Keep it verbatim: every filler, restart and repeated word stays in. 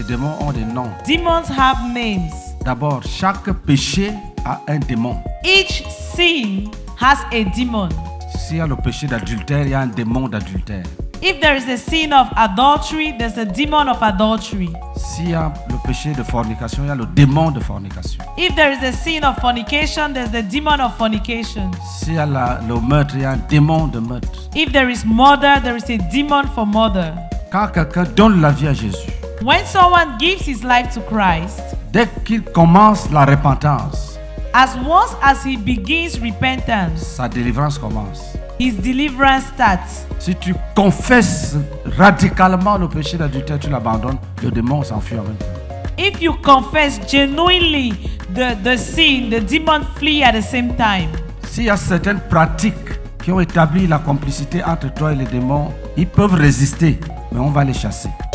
démons ont des noms. Demons have names. D'abord, chaque péché a un démon. Each sin has a demon. S'il y a le péché d'adultère, il y a un démon d'adultère. If there is a sin of adultery, there's a demon of adultery. S'il y a le péché de fornication, il y a le démon de fornication. If there is a sin of fornication, there's the demon of fornication. S'il y a la, le meurtre, il y a un démon de meurtre. If there is murder, there is a demon for murder. Quand quelqu'un donne la vie à Jésus, When someone gives his life to Christ, dès qu'il commence la repentance, as once as he begins repentance, sa délivrance commence. his deliverance starts. Si tu confesses radicalement le péché d'adultère, tu l'abandonnes, le démon s'enfuit en même temps. If you confess genuinely the, the sin, the demon flee at the same time. S'il y a certaines pratiques qui ont établi la complicité entre toi et les démons, ils peuvent résister, mais on va les chasser.